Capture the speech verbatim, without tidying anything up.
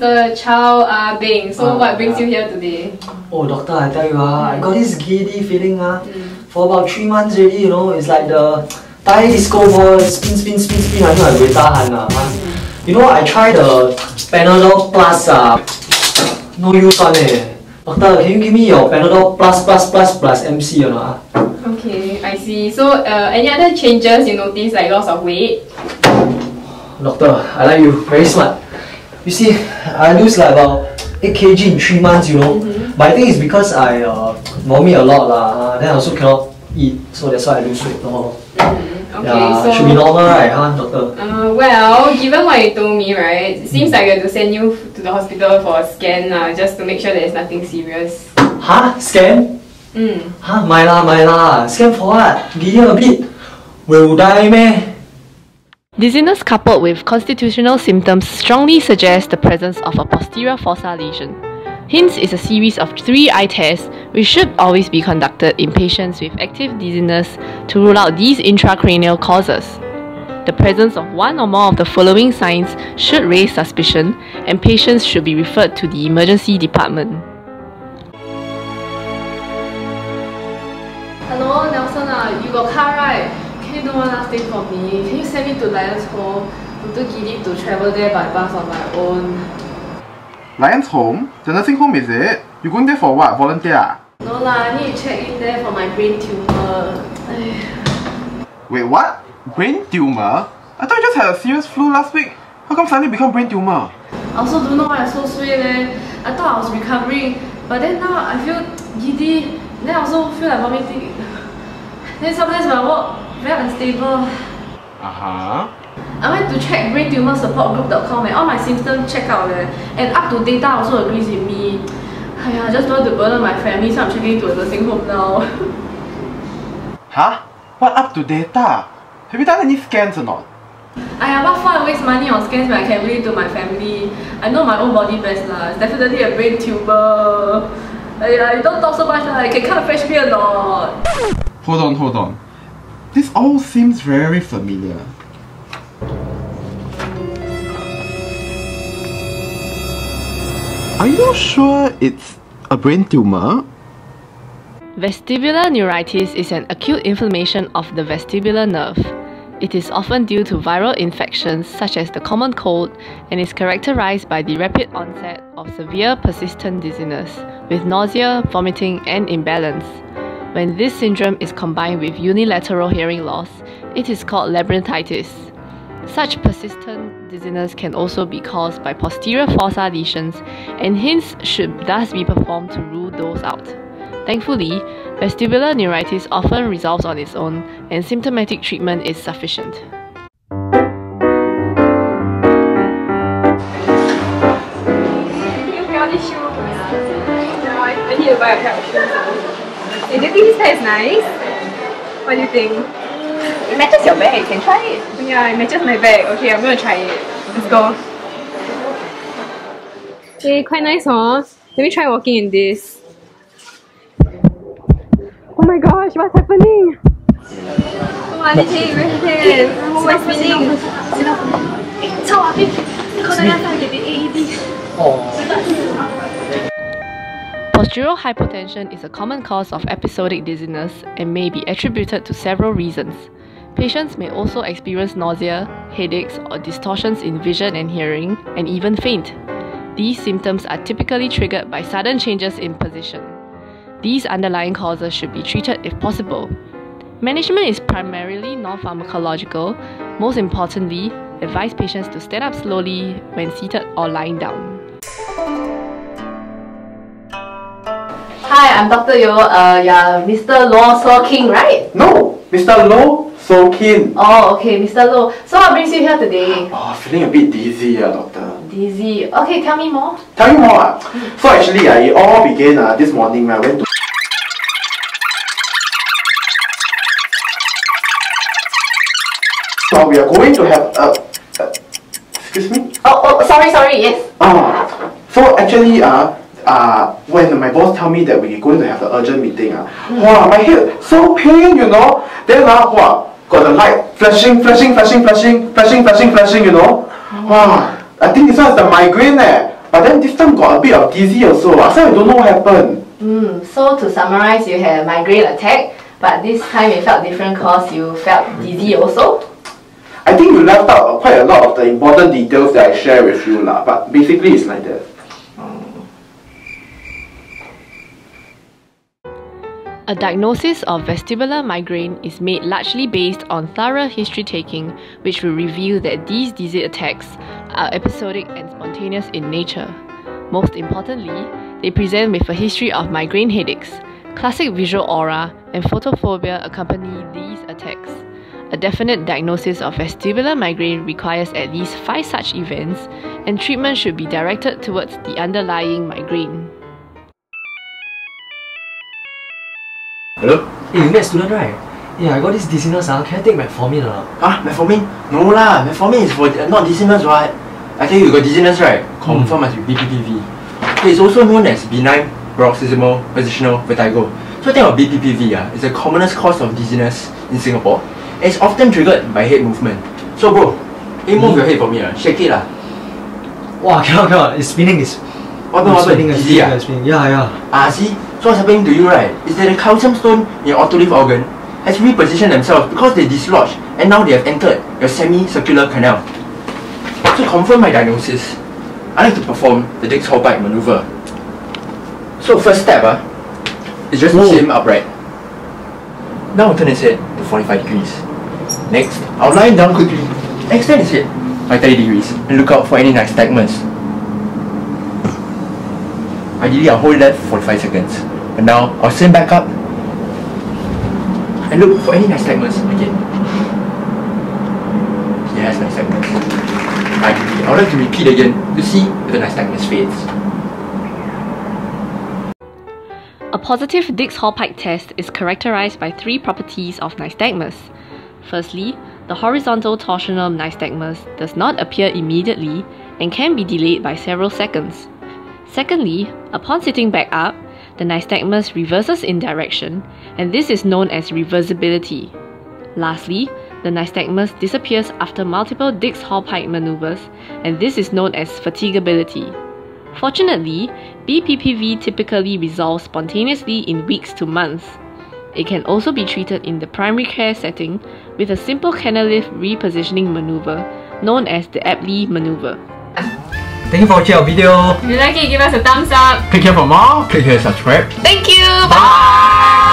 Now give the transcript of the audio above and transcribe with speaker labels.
Speaker 1: Mister Chow Ah Beng. So uh, what brings yeah. you here today?
Speaker 2: Oh, doctor, I tell you, uh, I got this giddy feeling uh, mm. for about three months already, you know. It's like the Thai disco ball, spin, spin, spin, spin, until I will tahan. Uh, mm. You know, I tried the Panadol Plus, uh, no use on it. Doctor, can you give me your Panadol Plus, Plus, Plus, Plus M C or not?
Speaker 1: Okay, I see. So, uh, any other changes you notice, like loss of weight?
Speaker 2: Doctor, I like you. Very smart. You see, I lose like about eight kilograms in three months, you know. Mm-hmm. But I think it's because I uh, vomit a lot lah. Then I also cannot eat, so that's why I lose weight. No.
Speaker 1: Mm-hmm. Okay,
Speaker 2: yeah,
Speaker 1: so
Speaker 2: should be normal, right, huh, doctor?
Speaker 1: Uh, well, given what you told me, right, it seems like we have to send you to the hospital for a scan, uh, just to make sure there's nothing serious.
Speaker 2: Huh? Scan?
Speaker 1: Mm.
Speaker 2: Huh? My lah, my lah. Scan for what? Give you a bit. Will die, meh?
Speaker 3: Dizziness coupled with constitutional symptoms strongly suggests the presence of a posterior fossa lesion. Hence is a series of three eye tests which should always be conducted in patients with active dizziness to rule out these intracranial causes. The presence of one or more of the following signs should raise suspicion, and patients should be referred to the emergency department.
Speaker 4: Hello, Nelson, uh, you got car right? Can you do one last thing for me? Can you send me to YLLSoM? I'm too giddy to travel there by bus on my own.
Speaker 5: YLLSoM? The nursing home, is it? You going there for what? Volunteer?
Speaker 4: No lah, I need to check in there for my brain tumour.
Speaker 5: Wait, what? Brain tumour? I thought you just had a serious flu last week. How come suddenly become brain tumour?
Speaker 4: I also don't know why I'm so suay leh. I thought I was recovering, but then now I feel giddy. Then I also feel like vomiting. Then sometimes when I walk, very unstable.
Speaker 5: Uh-huh.
Speaker 4: I went to check brain tumour support group dot com and all my symptoms check out there. And up to data also agrees with me. I just don't want to burden my family, so I'm checking into a nursing home now.
Speaker 5: Huh? What up to data? Have you done any scans or not?
Speaker 4: I what fun I waste money on scans when I can relate to my family. I know my own body best lah. It's definitely a brain tumour. Ay, don't talk so much lah. I can cut a fresh beer or not.
Speaker 5: Hold on, hold on. This all seems very familiar. Are you sure it's a brain tumour?
Speaker 3: Vestibular neuritis is an acute inflammation of the vestibular nerve. It is often due to viral infections such as the common cold and is characterized by the rapid onset of severe persistent dizziness with nausea, vomiting, and imbalance. When this syndrome is combined with unilateral hearing loss, it is called labyrinthitis. Such persistent dizziness can also be caused by posterior fossa lesions and hence should thus be performed to rule those out. Thankfully, vestibular neuritis often resolves on its own and symptomatic treatment is sufficient.
Speaker 1: I need to buy a pair of shoes. Hey, do you think this pair is nice? What do you think?
Speaker 6: It matches your bag, you can try it.
Speaker 1: Yeah, it matches my bag. Okay, I'm gonna try it. Let's go. Hey, quite nice, huh? Let me try walking in this. Oh my gosh, what's happening? Oh, I'm taking my Oh, my spinning.
Speaker 3: Postural hypotension is a common cause of episodic dizziness and may be attributed to several reasons. Patients may also experience nausea, headaches, or distortions in vision and hearing, and even faint. These symptoms are typically triggered by sudden changes in position. These underlying causes should be treated if possible. Management is primarily non-pharmacological. Most importantly, advise patients to stand up slowly when seated or lying down.
Speaker 6: Hi, I'm Doctor Yo. Uh, yeah, Mister YLLSoM, right?
Speaker 5: No, Mister YLLSoM.
Speaker 6: Oh, okay, Mister Lo. So what brings you here today?
Speaker 5: Oh, feeling a bit dizzy, uh, doctor.
Speaker 6: Dizzy. Okay, tell me more.
Speaker 5: Tell you more. Uh. So actually, uh, it all began uh, this morning when I went to. So we are going to have a. Uh, uh, excuse me.
Speaker 6: Oh, oh, sorry, sorry. Yes.
Speaker 5: Uh, so actually, uh. Uh, when my boss tell me that we're going to have an urgent meeting, uh, mm. wow, my head so pain, you know. Then uh, wow, got the light flashing, flashing, flashing, flashing, flashing, flashing, flashing, you know. Mm. Wow, I think this one is the migraine eh. But then this time got a bit of dizzy also. So I don't know what happened.
Speaker 6: Mm, so to summarize, you had a migraine attack, but this time it felt different because you felt dizzy also.
Speaker 5: I think you left out quite a lot of the important details that I share with you lah. But basically it's like that.
Speaker 3: A diagnosis of vestibular migraine is made largely based on thorough history taking, which will reveal that these dizzy attacks are episodic and spontaneous in nature. Most importantly, they present with a history of migraine headaches. Classic visual aura and photophobia accompany these attacks. A definite diagnosis of vestibular migraine requires at least five such events, and treatment should be directed towards the underlying migraine.
Speaker 7: Hello?
Speaker 2: Hey, you met student right? Yeah, I got this dizziness. Uh. Can I take metformin or not?
Speaker 7: Huh? Metformin? No lah, metformin is for not dizziness, what? I tell you, you got dizziness, right? Confirm must be B P P V. Okay, it's also known as benign paroxysmal positional vertigo. So think of B P P V, uh, it's the commonest cause of dizziness in Singapore. And it's often triggered by head movement. So bro, hey, move mm. your head for me, uh. Shake it lah.
Speaker 2: Wow, cannot, cannot. It's spinning. It's
Speaker 7: what happened?
Speaker 2: spinning,
Speaker 7: Dizzy,
Speaker 2: spinning,
Speaker 7: ah?
Speaker 2: spinning. Yeah, yeah.
Speaker 7: Ah, see? So what's happening to you, right? Is that the calcium stone in your otolith organ has repositioned themselves because they dislodged and now they have entered your semicircular canal. To confirm my diagnosis, I like to perform the Dix-Hallpike maneuver. So first step uh, is just to sit him upright. Now I'll turn his head to forty-five degrees. Next, I'll lie him down quickly, extend his head by thirty degrees and look out for any nystagmus. Ideally, I'll hold that for forty-five seconds. But now, I'll sit back up and look for any nystagmus again. Yes, nystagmus. Ideally, I would like to repeat again to see if the nystagmus fades.
Speaker 3: A positive Dix-Hallpike test is characterized by three properties of nystagmus. Firstly, the horizontal torsional nystagmus does not appear immediately and can be delayed by several seconds. Secondly, upon sitting back up, the nystagmus reverses in direction, and this is known as reversibility. Lastly, the nystagmus disappears after multiple Dix-Hallpike maneuvers, and this is known as fatigability. Fortunately, B P P V typically resolves spontaneously in weeks to months. It can also be treated in the primary care setting with a simple canalift repositioning maneuver known as the Apley maneuver.
Speaker 2: Thank you for watching our video.
Speaker 1: If you like it, give us a thumbs up.
Speaker 7: Click here for more. Click here to subscribe.
Speaker 3: Thank you! Bye!